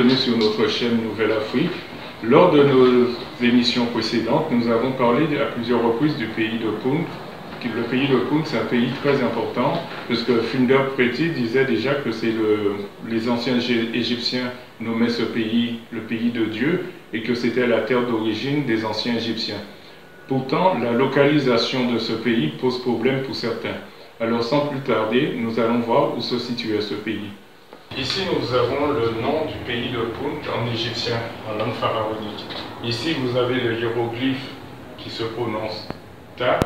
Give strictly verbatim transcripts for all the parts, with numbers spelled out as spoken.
bienvenue sur notre chaîne Nouvelle Afrique. Lors de nos émissions précédentes, nous avons parlé à plusieurs reprises du pays de Punt. Le pays de Punt, c'est un pays très important, puisque Finder Preti disait déjà que c'est le, les anciens Égyptiens nommaient ce pays le pays de Dieu, et que c'était la terre d'origine des anciens Égyptiens. Pourtant, la localisation de ce pays pose problème pour certains. Alors sans plus tarder, nous allons voir où se situait ce pays. Ici, nous avons le nom du pays de Punt en égyptien, en langue pharaonique. Ici, vous avez le hiéroglyphe qui se prononce Ta,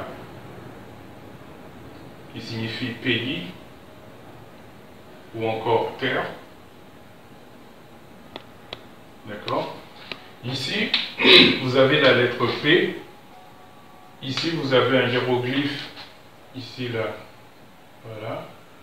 qui signifie pays, ou encore terre. D'accord? Ici, vous avez la lettre P. Ici, vous avez un hiéroglyphe, ici, là, voilà,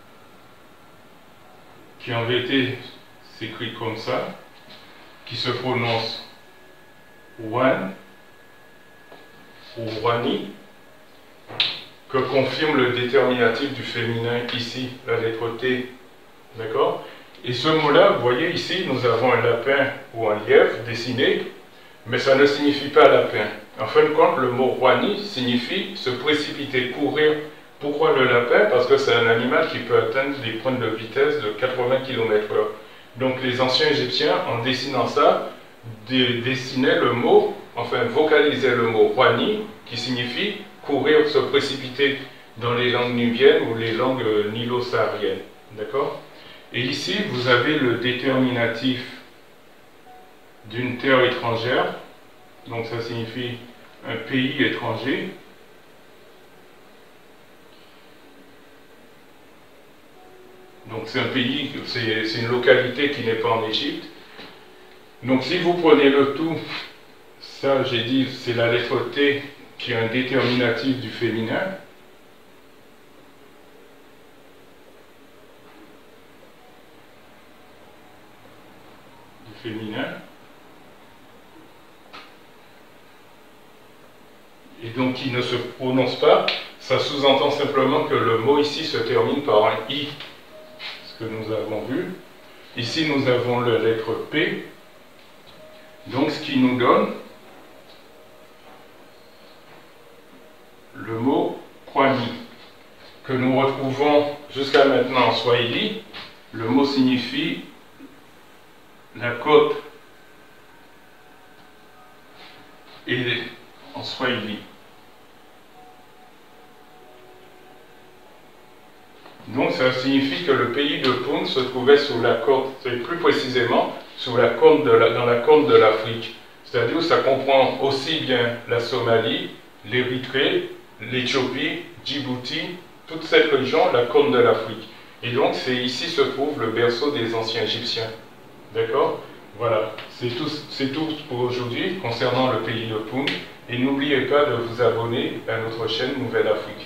qui en vérité s'écrit comme ça, qui se prononce Wan ou Wani, que confirme le déterminatif du féminin ici, la lettre T. D'accord? Et ce mot-là, vous voyez ici, nous avons un lapin ou un lièvre dessiné, mais ça ne signifie pas lapin. En fin de compte, le mot Wani signifie se précipiter, courir. Pourquoi le lapin? Parce que c'est un animal qui peut atteindre des pointes de vitesse de quatre-vingts kilomètres heure. Donc les anciens Égyptiens, en dessinant ça, dessinaient le mot, enfin vocalisaient le mot Wani, qui signifie courir, se précipiter dans les langues nubiennes ou les langues nilo-sahariennes. D'accord? Et ici, vous avez le déterminatif d'une terre étrangère, donc ça signifie un pays étranger. Donc c'est un pays, c'est une localité qui n'est pas en Égypte. Donc si vous prenez le tout, ça j'ai dit c'est la lettre T qui est un déterminatif du féminin. Du féminin. Et donc qui ne se prononce pas, ça sous-entend simplement que le mot ici se termine par un I. Que nous avons vu. Ici, nous avons la lettre P. Donc, ce qui nous donne le mot Kwani, que nous retrouvons jusqu'à maintenant en Swahili. Le mot signifie la côte, et en Swahili. Donc ça signifie que le pays de Punt se trouvait sous la côte, et plus précisément sous la côte de la, dans la côte de l'Afrique. C'est-à-dire que ça comprend aussi bien la Somalie, l'Érythrée, l'Éthiopie, Djibouti, toute cette région, la côte de l'Afrique. Et donc c'est ici se trouve le berceau des anciens Égyptiens. D'accord? Voilà, c'est tout, c'est tout pour aujourd'hui concernant le pays de Punt. Et n'oubliez pas de vous abonner à notre chaîne Nouvelle Afrique.